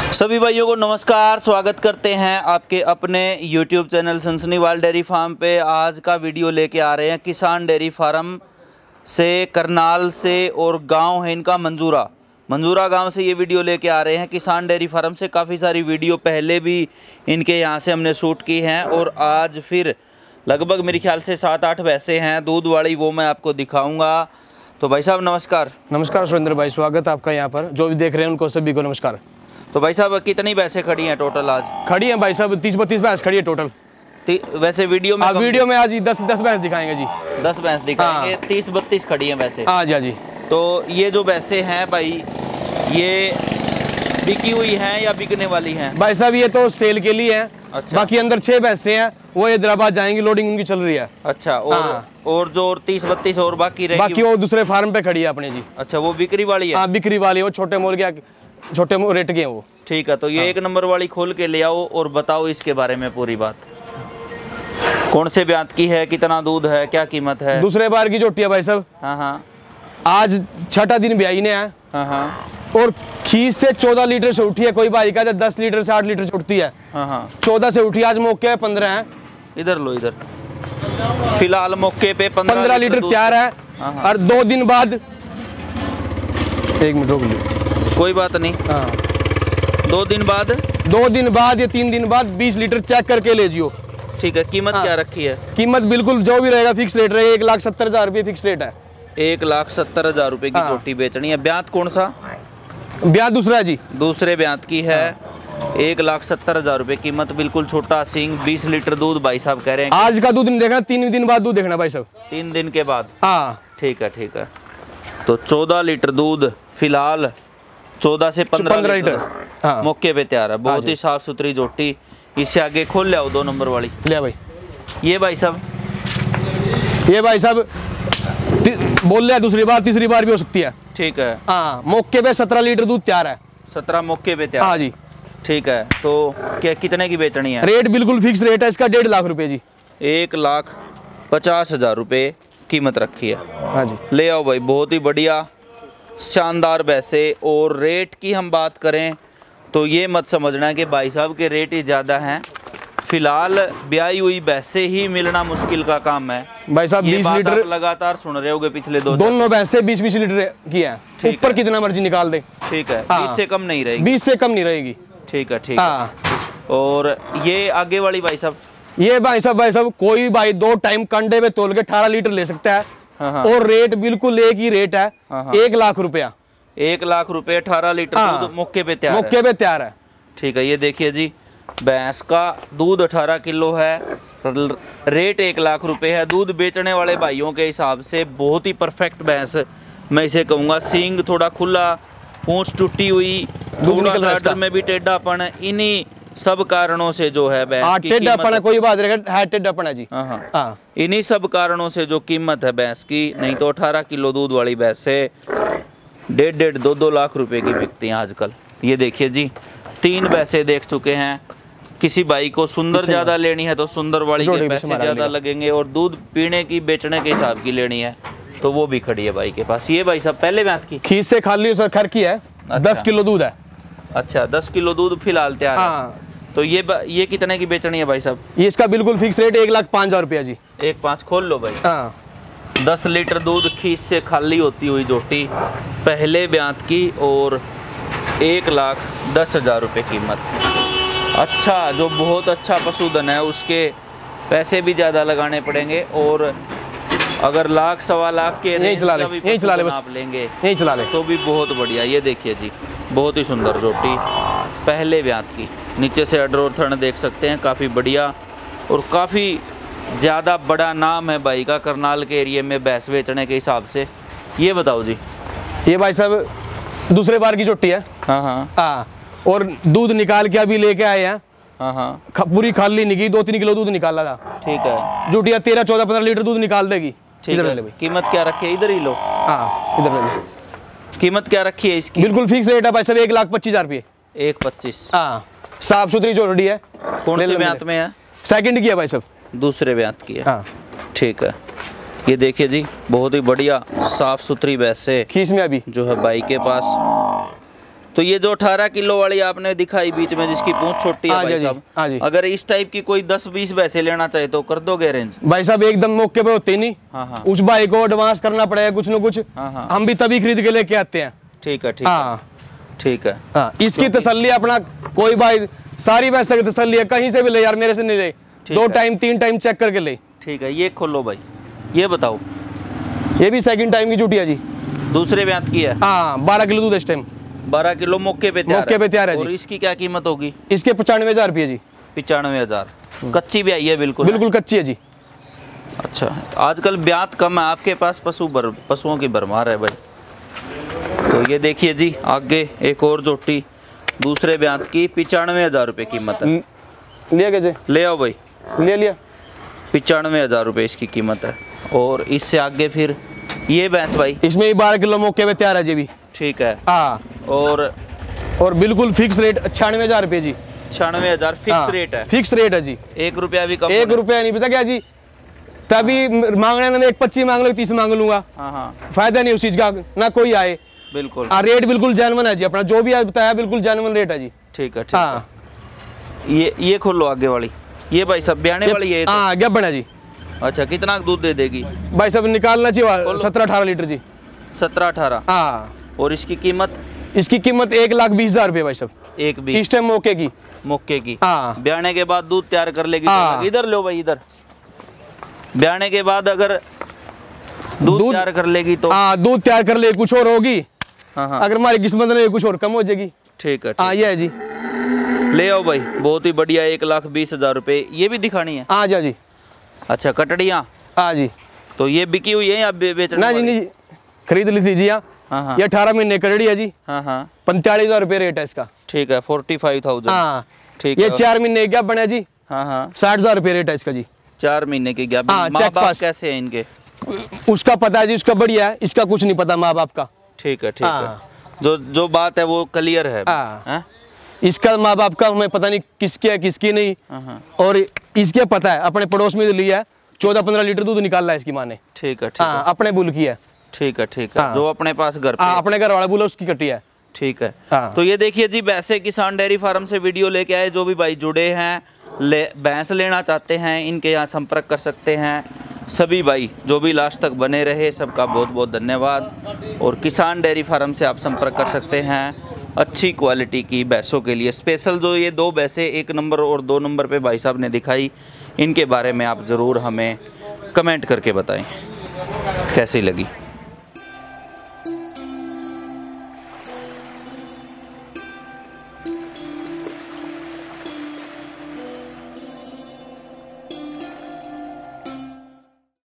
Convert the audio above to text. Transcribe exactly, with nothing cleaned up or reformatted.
सभी भाइयों को नमस्कार, स्वागत करते हैं आपके अपने YouTube channel Sansaniwal dairy farm पे। आज का वीडियो लेके आ रहे हैं किसान डेयरी फार्म से, करनाल से, और गांव है इनका मंजूरा मंजूरा गांव से ये वीडियो लेके आ रहे हैं। किसान डेयरी फार्म से काफ़ी सारी वीडियो पहले भी इनके यहाँ से हमने शूट की हैं, और आज फिर लगभग मेरे ख्याल से सात आठ भैंसें हैं दूध वाली, वो मैं आपको दिखाऊँगा। तो भाई साहब नमस्कार। नमस्कार सुरेंद्र भाई, स्वागत है आपका यहाँ पर। जो भी देख रहे हैं उनको सभी को नमस्कार। तो भाई साहब कितनी भैंसें खड़ी हैं टोटल आज? खड़ी हैं भाई साहब तीस बत्तीस भैंस खड़ी है टोटल। वैसे वीडियो में वीडियो में आज दस दस भैंस दिखाएंगे जी। दस भैंस दिखाएंगे। हाँ। तीस बत्तीस खड़ी हैं वैसे। हाँ जी हाँ जी। तो ये जो भैंसें हैं भाई, ये बिकी हुई हैं या बिकने वाली हैं? भाई साहब ये तो सेल के लिए है। अच्छा। बाकी अंदर छह भैंसें हैं, वो हैदराबाद जाएंगी, लोडिंग उनकी चल रही है। अच्छा। और हाँ। और जो तीस बत्तीस और बाकी रहेगी, बाकी वो दूसरे फार्म पे खड़ी है अपने जी। अच्छा, वो बिक्री वाली है? हाँ बिक्री वाली, वो छोटे मुर्गे छोटे रेट के हैं वो। ठीक है, तो ये हाँ। एक नंबर वाली खोल के ले आओ और बताओ इसके बारे में पूरी बात। कौन से ब्यात की है, कितना दूध है, क्या कीमत है? दूसरे बार की झोटी है भाई साहब। हाँ हाँ। आज छठा दिन ब्याई ने है। हाँ हाँ। और खीस से चौदह लीटर से उठी है। कोई भाई का दस लीटर से आठ लीटर से उठती है। हाँ हाँ। चौदह से उठी, आज मौके है पंद्रह है। इधर लो, इधर फिलहाल मौके पे पंद्रह लीटर तैयार है। हाँ हाँ। और दो दिन बाद, एक मिनट रोक लो, कोई बात नहीं। हाँ। दो दिन बाद दो दिन बाद या तीन दिन बाद बीस लीटर चेक करके ले जियो। ठीक है। कीमत हाँ। क्या रखी है? कीमत बिल्कुल जो भी रहेगा फिक्स रेट रहेगा। एक लाख सत्तर हजार रुपये फिक्स रेट है। एक लाख सत्तर हजार रुपये की छोटी बेचनी है। ब्यात कौन सा? ब्यात दूसरा है जी। दूसरे ब्यात की है। हाँ। एक लाख सत्तर हजार रुपये कीमत, बिल्कुल छोटा सींग, बीस लीटर दूध भाई साहब कह रहे हैं। आज का दूध नहीं देखना, तीन दिन बाद दूध देखना भाई साहब। तीन दिन के बाद? हाँ ठीक है ठीक है। तो चौदह लीटर दूध फिलहाल, चौदह से पंद्रह लीटर हाँ। मौके पे तैयार है। बहुत ही साफ सुथरी जोटी। इससे आगे खोल ले आओ, दो नंबर वाली ले भाई। ये भाई साहब, ये भाई साहब बोल रहे दूसरी बार तीसरी बार भी हो सकती है। ठीक है। हाँ मौके पे सत्रह लीटर दूध तैयार है। सत्रह मौके पे तैयार? हाँ जी। ठीक है। तो क्या कितने की बेचनी है? रेट बिल्कुल फिक्स रेट है इसका, डेढ़ लाख रुपए जी। एक लाख पचास हजार रुपये कीमत रखी है। हाँ जी। ले आओ भाई, बहुत ही बढ़िया शानदार भैंसे। और रेट की हम बात करें तो ये मत समझना कि भाई साहब के रेट ही ज़्यादा हैं। फिलहाल ब्याई हुई भैंसे ही मिलना मुश्किल का काम है भाई साहब। बीस लीटर लगातार सुन रहे होगे पिछले दो दोनों भैंसे बीस बीस लीटर की है। ऊपर कितना मर्जी निकाल दे। ठीक है। बीस से कम नहीं रहेगी? बीस से कम नहीं रहेगी। ठीक है ठीक है। और ये आगे वाली भाई साहब, ये भाई साहब भाई साहब कोई भाई दो टाइम कंडे पे तोल के अठारह लीटर ले सकता है। हाँ। और रेट बिल्कुल एक ही रेट है। हाँ। एक लाख रुपया। एक लाख रुपए अठारह लीटर हाँ। दूध मौके पे तैयार मौके पे तैयार है। ठीक है। ये देखिए जी, भैंस का दूध अठारह किलो है, रेट एक लाख रुपए है। दूध बेचने वाले भाइयों के हिसाब से बहुत ही परफेक्ट भैंस मैं इसे कहूँगा। सींग थोड़ा खुला, पूंछ टूटी हुई, थोड़ा सा आर्डर में भी टेढ़ापन, इन्हीं सब कारणों से जो है भैंस की कीमत, कोई बात है टेढ़ापन है जी। हाँ हाँ। इन्हीं सब कारणों से जो कीमत है भैंस की, नहीं तो अठारह किलो दूध वाली भैंस से डेढ़ डेढ़ दो दो लाख रुपए की बिकती हैं आजकल। ये देखिए जी, तीन भैंसे देख चुके हैं। किसी भाई को सुंदर ज़्यादा लेनी है तो सुंदर वाली के पैसे ज़्यादा लगेंगे, और दूध पीने की बेचने के हिसाब की लेनी है तो वो भी खड़ी है भाई के पास। ये भाई साहब पहले ब्यात की, खीस से खाली सर खर की है। अच्छा। दस किलो दूध है। अच्छा, दस किलो दूध फिलहाल तैयार है। तो ये ये कितने की बेचनी है भाई साहब? ये इसका बिल्कुल फिक्स रेट एक लाख पाँच हजार रुपया जी। एक पाँच खोल लो भाई। हाँ। दस लीटर दूध खीस से खाली होती हुई जोटी, पहले ब्यात की, और एक लाख दस हजार रुपये कीमत। अच्छा, जो बहुत अच्छा पशुधन है उसके पैसे भी ज़्यादा लगाने पड़ेंगे, और अगर लाख सवा लाख के रेंज का भी पशुधन आप लेंगे यही चला ले तो भी बहुत बढ़िया। ये देखिए जी, बहुत ही सुंदर जोटी, पहले ब्यात की। नीचे से अडर और थन देख सकते हैं, काफ़ी बढ़िया और काफ़ी ज़्यादा बड़ा नाम है भाई का करनाल के एरिया में भैंस बेचने के हिसाब से। ये बताओ जी। ये भाई साहब दूसरे बार की जोटी है। हाँ हाँ हाँ। और दूध निकाल के अभी लेके आए हैं। हाँ हाँ। पूरी खाली निकली, दो तीन किलो दूध निकाला था। ठीक है। जोटिया तेरह चौदह पंद्रह लीटर दूध निकाल देगी। ठीक है। कीमत क्या रखी है? इधर ही लो। हाँ इधर ले लो। कीमत क्या रखी है इसकी? बिल्कुल फिक्स रेट है भाई साहब, एक लाख पच्चीस हजार रुपये। एक पच्चीस। हाँ, साफ सुथरी जोड़ी है। कौन से ब्यात में है? सेकंड की है भाई साहब। दूसरे ब्यात की है। हाँ ठीक है। ये देखिए जी, बहुत ही बढ़िया साफ सुथरी भैंस है खीस में अभी जो है भाई के पास। तो ये जो अठारह किलो वाली आपने दिखाई बीच में जिसकी पूंछ छोटी है हाँ जी, भाई हाँ साहब, जी। अगर इस टाइप की कोई दस बीस भैंसे लेना चाहे तो कर दोगे अरेंज? भाई साहब एकदम मौके पे होते नहीं। हाँ हाँ उस भाई को एडवांस करना पड़ेगा कुछ न कुछ। हाँ हाँ हम भी तभी खरीद के लेके आते हैं। ठीक है ठीक है हाँ ठीक है। हाँ, इसकी तसल्ली अपना कोई भाई सारी भैंसे की तसल्ली है, कहीं से भी ले यार, मेरे से नहीं ले, दो टाइम तीन टाइम चेक करके ले। ठीक है, ये खोलो भाई, ये बताओ। ये भी सेकंड टाइम की चुटिया जी, दूसरे ब्यात की है। हाँ बारह किलो दूध इस टाइम, बारह किलो मौके पे तैयार मौके पे तैयार है जी। और इसकी क्या कीमत होगी? इसके पचानवे हजार रुपये जी। पचानवे हजार कच्ची भी आई है बिल्कुल? बिल्कुल कच्ची है जी। अच्छा, आजकल ब्यात कम है आपके पास, पशु बर, पशुओं की भरमार है भाई। तो ये देखिए जी, आगे एक और जोटी दूसरे ब्यात की, पचानवे हजार रुपये कीमत है। लिया क्या जी? ले आओ भाई, ले लिया। पचानवे हजार रुपये इसकी कीमत है। और इससे आगे फिर ये भैंस भाई, इसमें भी बारह किलो मौके पे तैयार है जी भी। ठीक है। हाँ, और और बिल्कुल फिक्स रेट छियानवे हजार रुपये जी। छियानवे हजार फिक्स हाँ, रेट है? फिक्स रेट है जी, एक रुपया भी कम? एक रुपया नहीं, पता क्या जी, तभी मांगने में एक पच्चीस मांग लो, तीस मांग लूंगा। हाँ हाँ, फायदा नहीं उस चीज का, ना कोई आए। बिल्कुल। हाँ, रेट बिल्कुल जेन्युइन है जी, अपना जो भी आज बताया बिल्कुल जेन्युइन रेट है जी। ठीक है ठीक हाँ, है। ये ये खोलो आगे वाली, ये भाई सब ब्याने वाली है? हाँ क्या बना जी। अच्छा, कितना दूध दे देगी भाई सब निकालना चाहिए सत्रह अठारह लीटर जी। सत्रह अठारह? हाँ। और इसकी कीमत? इसकी कीमत एक लाख बीस हजार रुपये भाई सब, एक बीस इस टाइम मौके की। मौके की? हाँ। ब्याने के बाद दूध तैयार कर लेगी? हाँ। इधर लो भाई, इधर। ब्याने के बाद अगर दूध तैयार कर लेगी तो? हाँ, दूध तैयार कर ले कुछ और होगी। हाँ हाँ, अगर हमारी किस्मत में कुछ और कम हो जाएगी। ठीक है। हाँ, ये है जी। ले आओ भाई, बहुत ही बढ़िया, एक लाख बीस हजार रुपये। ये भी दिखानी है? हाँ जी। अच्छा, कटड़ियाँ? हाँ जी। तो ये बिकी हुई है या बेचने? ना जी, नहीं, खरीद ली थी जी। यहाँ हाँ हाँ, ये अठारह महीने करेड़ी है जी। हाँ हाँ, पैंतालीस हजार रुपये रेट है इसका। ठीक है, फोर्टी फाइव थाउजेंड। हाँ, ठीक ये है। चार महीने क्या बने जी? हाँ हाँ, साठ हजार रुपये रेट है इसका जी। चार महीने की गैप। हाँ, माँ चेक बाप पास। कैसे है इनके? उसका पता है जी, उसका बढ़िया है, इसका कुछ नहीं पता माँ बाप का। ठीक है ठीक हाँ। है, जो जो बात है वो क्लियर है। हाँ। हाँ? इसका माँ बाप का हमें पता नहीं किसकी है किसकी नहीं। हाँ, हाँ। और इसके पता है, अपने पड़ोस में लिया है, चौदह पंद्रह लीटर दूध निकाल है इसकी माँ ने। ठीक है ठीक हाँ, है अपने बुल की है। ठीक है ठीक है, हाँ। जो अपने पास घर पे हाँ, है। अपने घर वाला बुल उसकी कटी है। ठीक है। हाँ। तो ये देखिए जी, वैसे किसान डेयरी फार्म से वीडियो लेके आए, जो भी भाई जुड़े हैं, ले भैंस लेना चाहते हैं, इनके यहाँ संपर्क कर सकते हैं। सभी भाई जो भी लास्ट तक बने रहे, सबका बहुत बहुत धन्यवाद। और किसान डेयरी फार्म से आप संपर्क कर सकते हैं अच्छी क्वालिटी की भैंसों के लिए। स्पेशल जो ये दो भैंसें एक नंबर और दो नंबर पे भाई साहब ने दिखाई, इनके बारे में आप ज़रूर हमें कमेंट करके बताएं कैसी लगी।